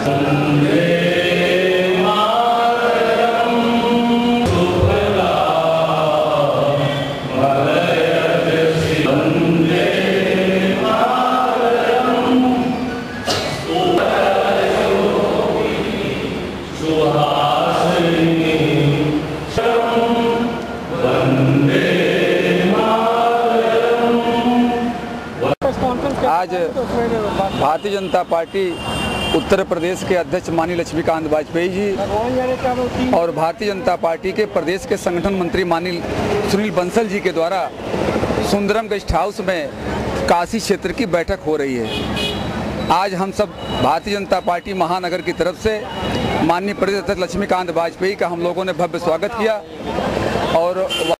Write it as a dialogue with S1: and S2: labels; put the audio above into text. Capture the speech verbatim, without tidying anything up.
S1: आज भारतीय जनता पार्टी उत्तर प्रदेश के अध्यक्ष माननीय लक्ष्मीकांत वाजपेयी जी और भारतीय जनता पार्टी के प्रदेश के संगठन मंत्री माननीय सुनील बंसल जी के द्वारा सुंदरम गेस्ट हाउस में काशी क्षेत्र की बैठक हो रही है। आज हम सब भारतीय जनता पार्टी महानगर की तरफ से माननीय प्रदेश अध्यक्ष लक्ष्मीकांत वाजपेयी का हम लोगों ने भव्य स्वागत किया और